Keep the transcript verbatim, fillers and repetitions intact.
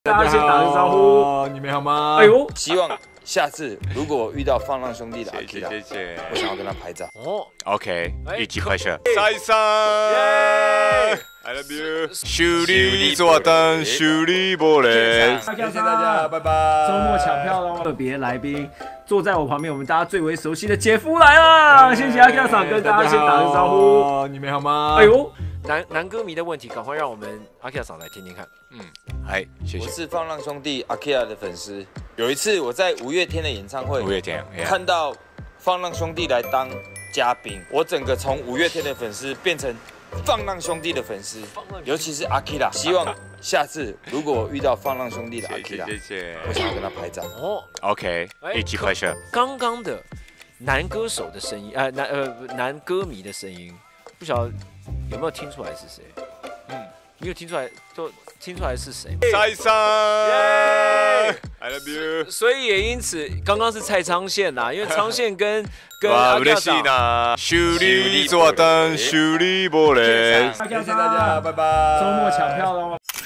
大家先打个招呼， 你们好吗？ 哎呦， 希望下次如果我遇到放浪兄弟的阿 K 谢谢， 我想要跟他拍照。 哦 OK，一起拍摄。 再上 ，I love you。修理左灯，修理玻璃。 谢谢谢大家，拜拜。 周末抢票喽！特别来宾坐在我旁边，我们大家最为熟悉的姐夫来了。谢谢阿 Q 嫂跟大家先打个招呼， 你们好吗？ 哎呦， 男男歌迷的问题，赶快让我们阿 Q 嫂来听听看。 嗯，嗨，谢谢。 我是放浪兄弟阿 K 的粉丝。有一次我在五月天的演唱会， 五月天看到放浪兄弟来当嘉宾，我整个从五月天的粉丝变成放浪兄弟的粉丝，尤其是阿 K 啦。希望下次如果我遇到放浪兄弟的阿 K 啦， 谢谢， 我想要跟他拍照。 哦 OK，一起拍摄。 刚刚的男歌手的声音，呃，男呃男歌迷的声音，不晓得有没有听出来是谁？嗯，你有听出来，就听出来是谁？ 再上 ，I love you。 所以也因此，刚刚是蔡昌宪啦，因为昌宪跟跟哇， 阿 Q 嬉しいな。修理左灯，修理玻璃。 阿 Q 谢谢大家，拜拜。 周末抢票喽！